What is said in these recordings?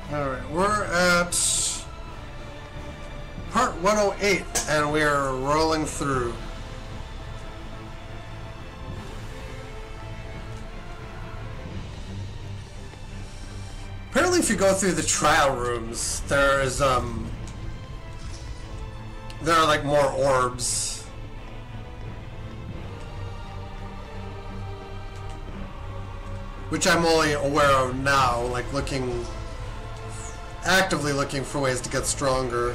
Alright, we're at part 108 and we are rolling through. Apparently if you go through the trial rooms, there is there are like more orbs. Which I'm only aware of now, like actively looking for ways to get stronger.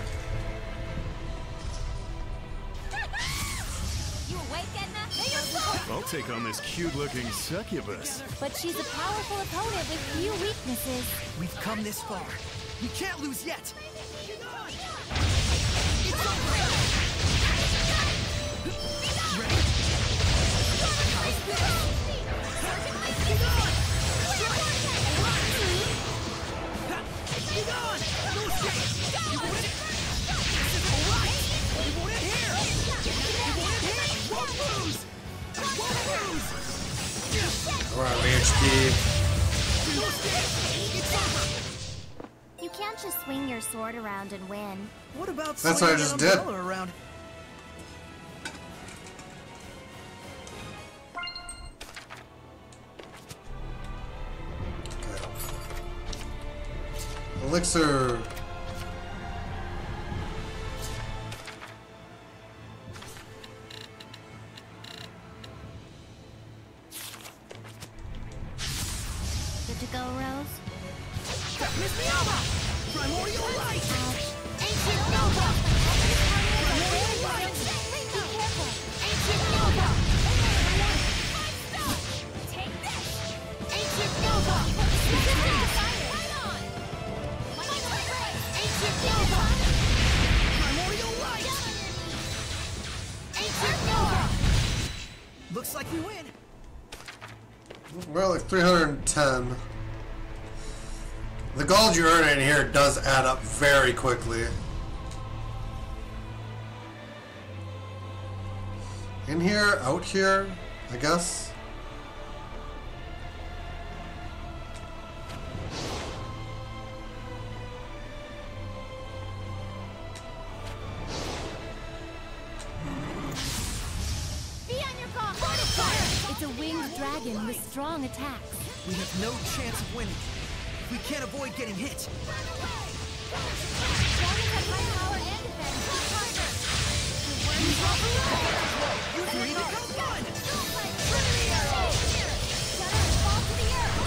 You awake, Edna? I'll take on this cute-looking succubus. But she's a powerful opponent with few weaknesses. We've come this far. We can't lose yet. We're on HP. You can't just swing your sword around and win. What about That's what I just did. Around? Okay. Elixir. Good to go, Rose? Miss Nova! Primordial light! Ancient Nova! Primordial light! Be careful! Ancient Nova! Take this! Ancient Nova! Right on! Ancient Nova! Primordial light! Ancient Nova! Looks like we win. We're like 310. The gold you earn in here does add up very quickly. In here, out here, I guess. Be on your guard! It's a winged dragon with strong attacks. We have no chance of winning. We can't avoid getting hit. Dragons have high power and defense. Three to go one! Trinity arrow! Shadow fall to the earth!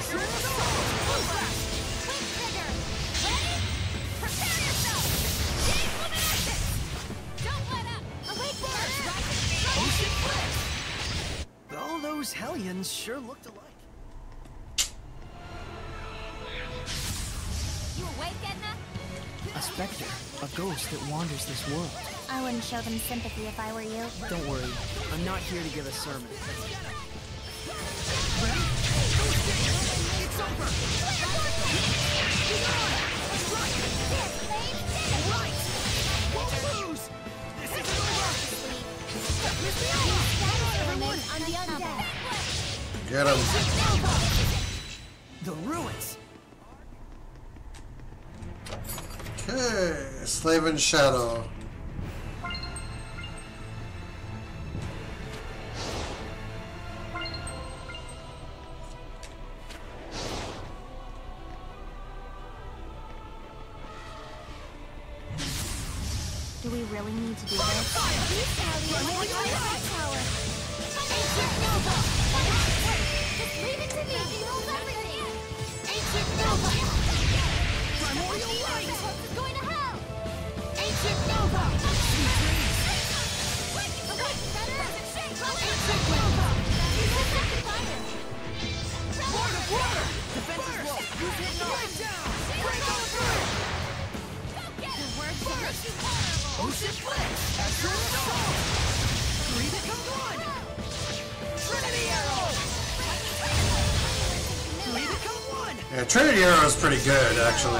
Quick trigger! Ready? Prepare yourself! Deep luminescence! Don't let up! Awake first! Ocean flip! All those hellions sure looked alike. You awake, Edna? A specter, a ghost that wanders this world. I wouldn't show them sympathy if I were you. Don't worry, I'm not here to give a sermon. It's over! Right! Won't lose! This is over! Everyone on the undead. Get him. The ruins! Okay, Slave in Shadow. Do we really need to do this? Ancient Nova! Just leave it to me! Ancient Nova! Primordial light! It's going to hell! Ancient Nova! Ancient Nova! Lord of water! Defense is low! Use it now! Break down! Break on through! Ocean flip! Astral assault! Three to come one! Trinity arrow! Three to come one! Yeah, Trinity Arrow is pretty good, actually.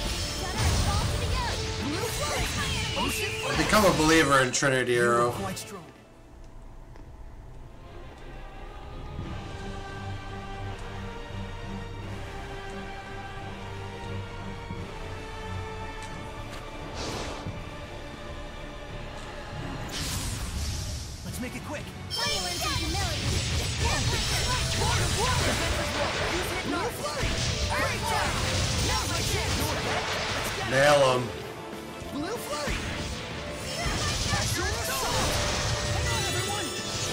Ocean flip! I've become a believer in Trinity Arrow. Quite strong. Nail him. Blue flurry. Astral assault. Hang on, everyone.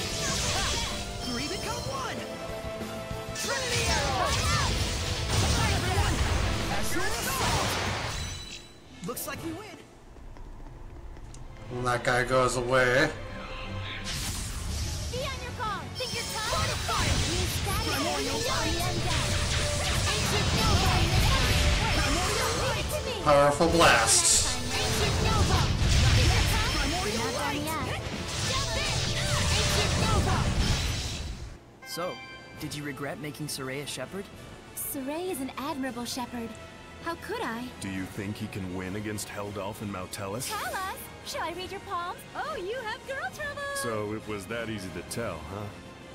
3 become 1. Trinity arrow. Come on, everyone. Astral assault. Looks like we win. And that guy goes away. Be on your guard. Think you're tough? Fortify. Use static Primordial energy on light. the undead. Ancient Nova. Primordial light. To me. Powerful blast. Ancient Nova. Primordial Not done light. yet. Ancient Nova. So, did you regret making Saray a shepherd? Saray is an admirable shepherd. How could I? Do you think he can win against Heldolf and Mautelis? Tell us. Shall I read your palms? Oh, you have girl trouble. So it was that easy to tell, huh?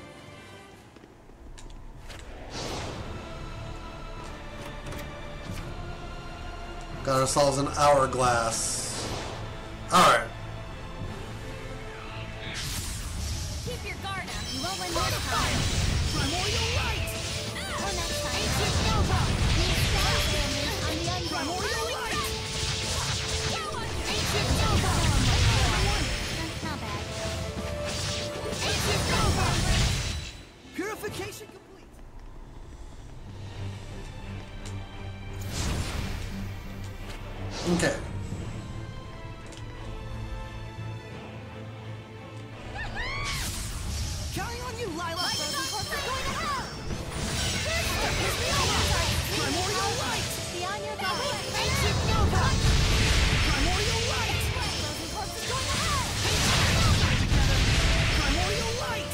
Got ourselves an hourglass. Alright. Keep your guard up. You won't win this time. Primordial light. Or next time. Ancient Nova. Use static damage on the undead. Primordial light. Ancient Nova. Not bad. Ancient Nova. Purification complete. Okay. Counting on you, Lila. Primordial light. Be on your guard. Ancient Nova. Primordial light. Primordial light.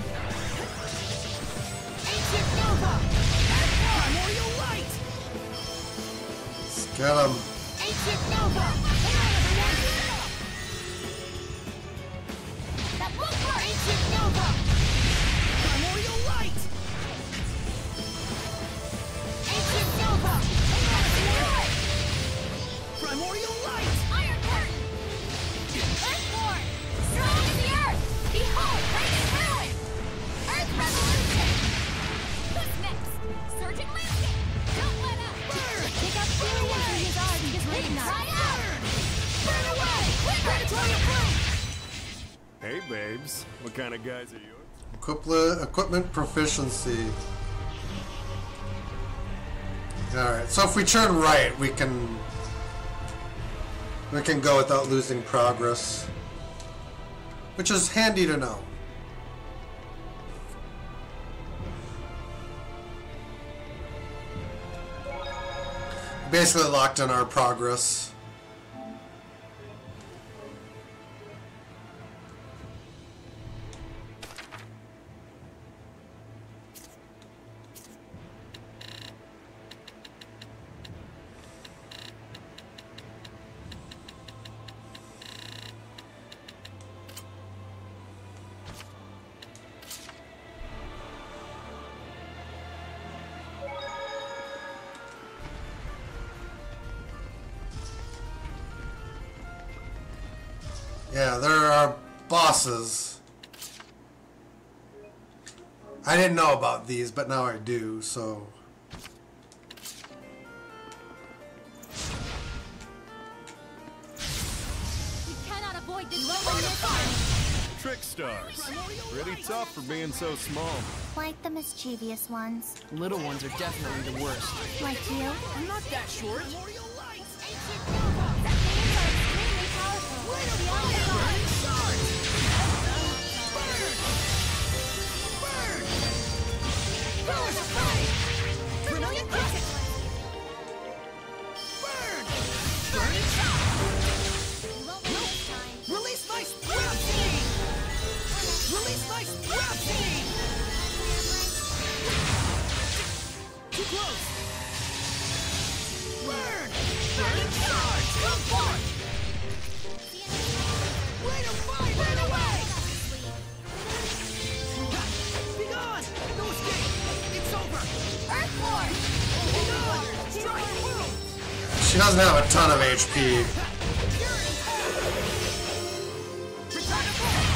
Ancient Nova. Primordial light. Let's get him. Ancient Nova. That won't work. Ancient Nova. Primordial light. Ancient Nova. Primordial light. Iron Curtain. Earthborn. Strong as the earth. Behold, raging ruin. Earth Revolution. Who's next? Surging Landscape. Don't let up. Pick up Syria for his art and just wait not. Try out. Burn away. Predatory approved. Hey, babes. What kind of guys are yours? Equipment proficiency. Alright, so if we turn right, we can go without losing progress. Which is handy to know. Basically locked in our progress. Yeah, there are bosses. I didn't know about these, but now I do, so... We cannot avoid this moment. Trick stars. Pretty tough for being so small. Like the mischievous ones. Little ones are definitely the worst. Like you. I'm not that short. Primordial light. That means are extremely powerful. Beyond the Burn shards. Burn. Burn. Powers of prey. Brilliant cricket. Burn. Burning shot. You won't win this time. Release my sprout seed. Release my sprout seed. Too close. Burn. Burning shards. Come forth. Way to fight. Burn away. Be gone. No escape. It's over. Earthborn. Be gone. Strike through. She doesn't have a ton of HP. Return to form.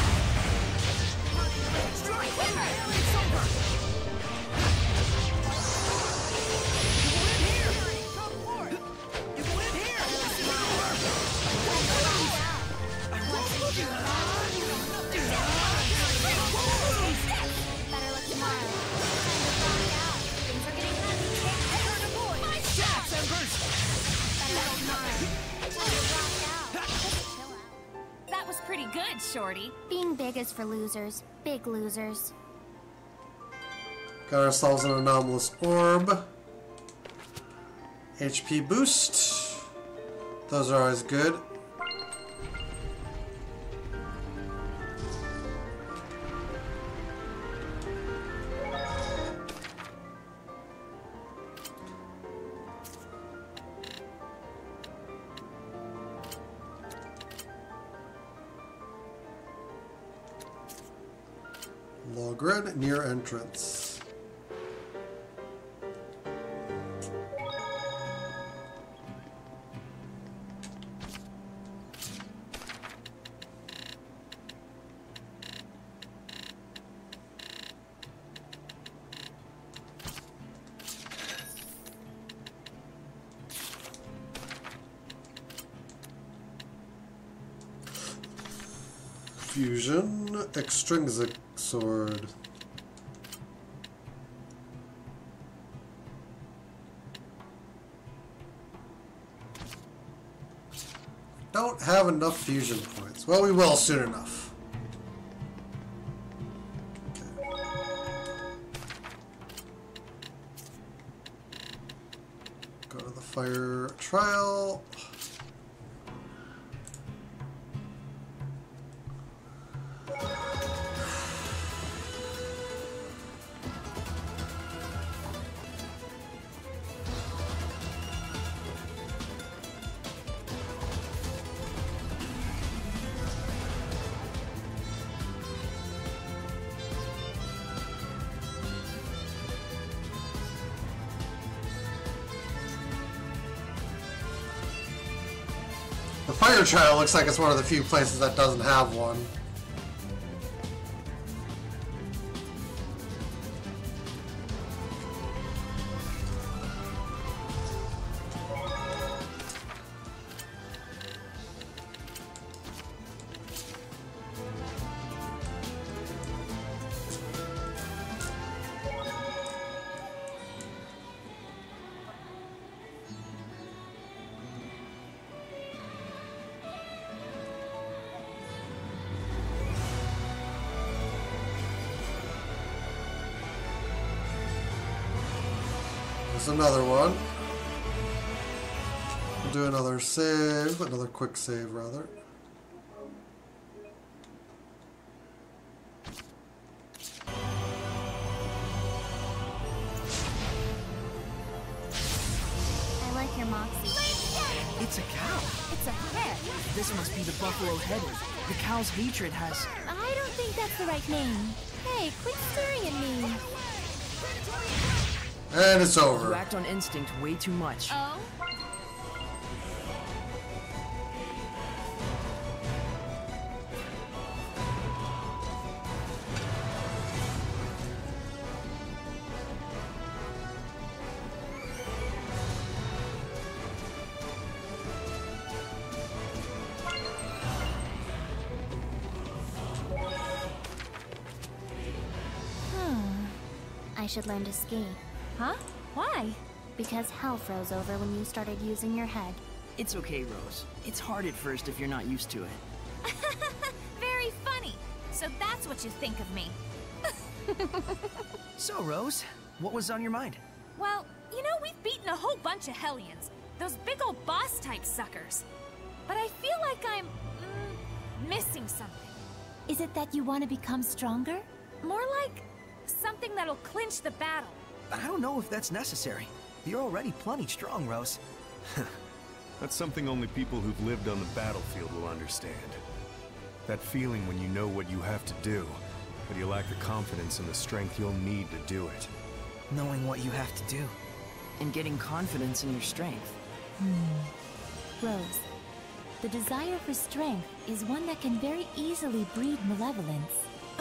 Strike through. It's over. You will live here. Come forth. You will live here. on, Shorty. Being big is for losers. Big losers. Got ourselves an anomalous orb. HP boost. Those are always good. Low grid near entrance. Fusion, extrinsic sword. Don't have enough fusion points. Well, we will soon enough. Okay. Go to the fire trial. The fire trial looks like it's one of the few places that doesn't have one. There's another one. We'll do another save, another quick save rather. I like your moxie. It's a cow. It's a head. This must be the buffalo headed. The cow's hatred has... I don't think that's the right name. Hey, quit staring at me. And it's You over. act on instinct way too much. Oh? I should learn to ski. Huh? Why? Because hell froze over when you started using your head. It's okay, Rose. It's hard at first if you're not used to it. Very funny. So that's what you think of me. So, Rose, what was on your mind? Well, you know, we've beaten a whole bunch of Hellions. Those big old boss-type suckers. But I feel like I'm... missing something. Is it that you want to become stronger? More like something that'll clinch the battle. I don't know if that's necessary. You're already plenty strong, Rose. That's something only people who've lived on the battlefield will understand. That feeling when you know what you have to do, but you lack the confidence and the strength you'll need to do it. Knowing what you have to do. And getting confidence in your strength. Rose, the desire for strength is one that can very easily breed malevolence.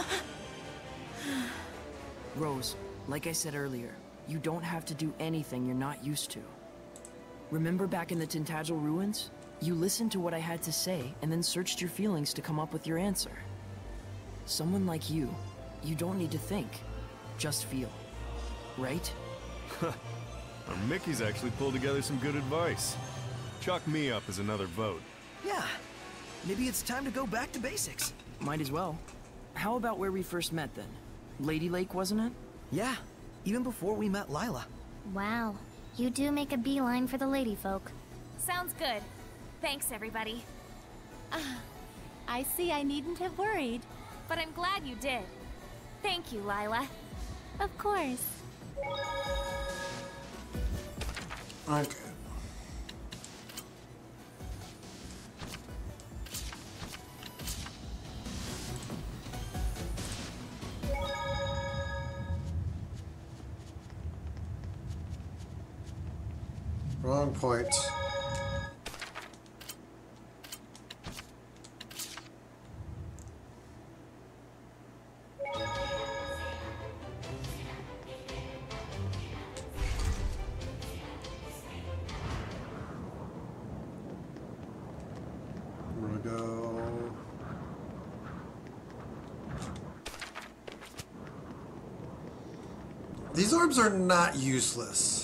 Rose, like I said earlier, you don't have to do anything you're not used to. Remember back in the Tintagel ruins? You listened to what I had to say and then searched your feelings to come up with your answer. Someone like you don't need to think, just feel. Right? Mickey's actually pulled together some good advice. Chalk me up as another vote. Yeah. Maybe it's time to go back to basics. Might as well. How about where we first met then? Lady Lake, wasn't it? Yeah, even before we met Lila. Wow, you do make a beeline for the lady folk. Sounds good. Thanks, everybody. I see I needn't have worried. But I'm glad you did. Thank you, Lila. Of course. Okay. Wrong point. Where we go? These orbs are not useless.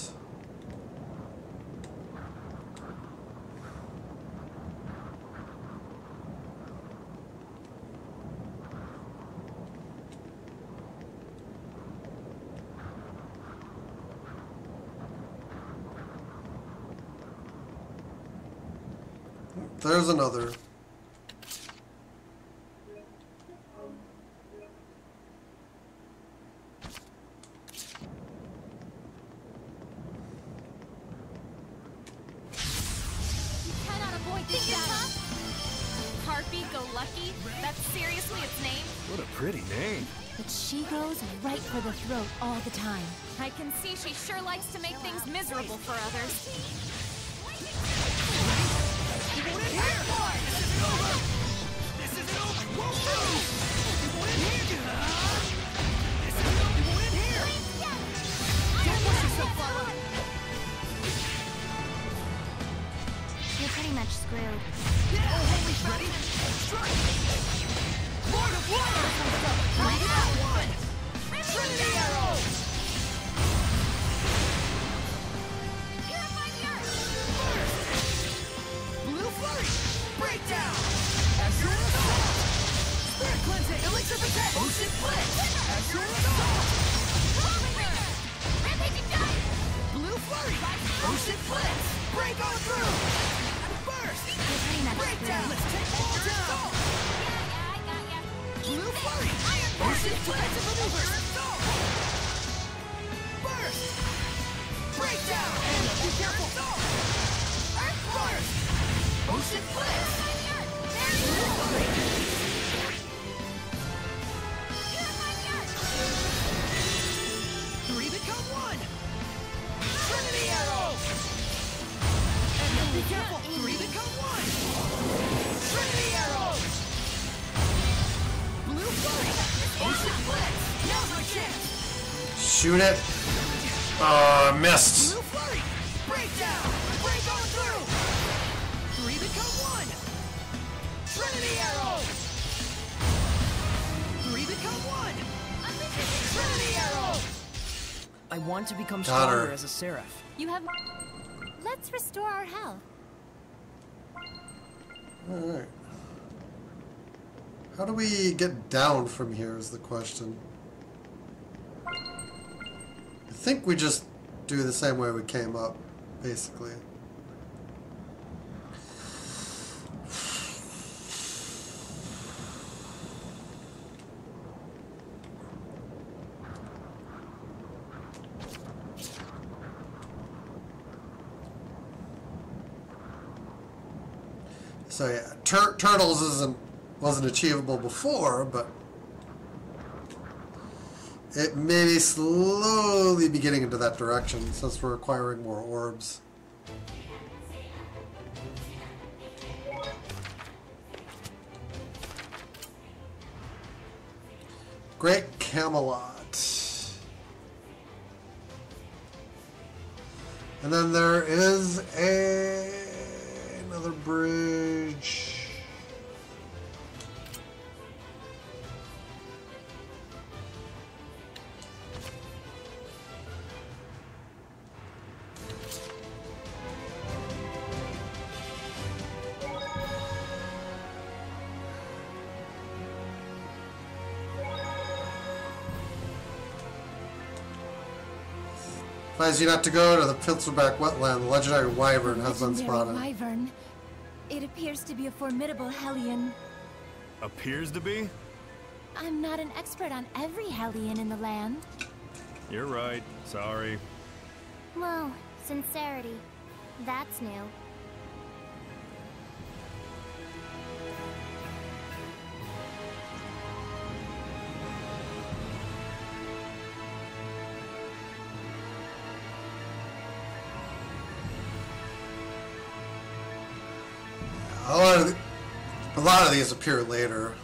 There's another. Cannot avoid this battle. Harpy Go Lucky? That's seriously its name? What a pretty name. But she goes right for the throat all the time. I can see she sure likes to make things miserable for others. You're pretty much screwed. Blue Flurry! Breakdown! Azure Assault! Spirit Cleansing! Elixir Protect! Ocean Blitz! Azure Assault! Blue Flurry! Ocean Blitz! Break on through! Burst! Breakdown! Let's take all down! Blue Flurry! Ocean Blitz! Burst! Breakdown! And be careful! Burst! Ocean Blitz! Blue Flurry! Three become one! Trinity Arrow! And be careful! Three become one! Trinity Arrow! Blue Flurry! Ocean Blitz! Now's my chance! Shoot it. Missed. Blue Flurry! Breakdown! Break on through! Three become one! Trinity Arrow! Three become one! Trinity Arrow! I want to become Got her. stronger as a seraph. You have... Let's restore our health. Alright. How do we get down from here is the question. I think we just do the same way we came up, basically. So yeah, turtles wasn't achievable before, but it may be slowly be getting into that direction since we're acquiring more orbs. Great Camelot. And then there is another bridge. Advise you not to go to the Pilzerback wetland. The legendary wyvern has been Legendary spotted. wyvern. It appears to be a formidable Hellion. Appears to be? I'm not an expert on every Hellion in the land. You're right. Sorry. Whoa, sincerity. That's new. A lot of these appear later.